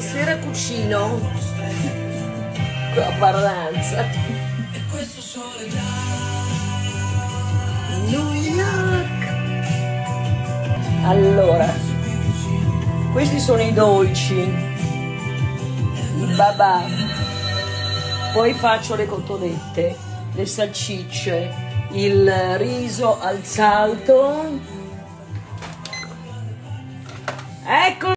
stasera cucino con la parranza. New York. Allora, questi sono i dolci, i babà, poi faccio le cotolette, le salsicce, il riso al salto. Ecco.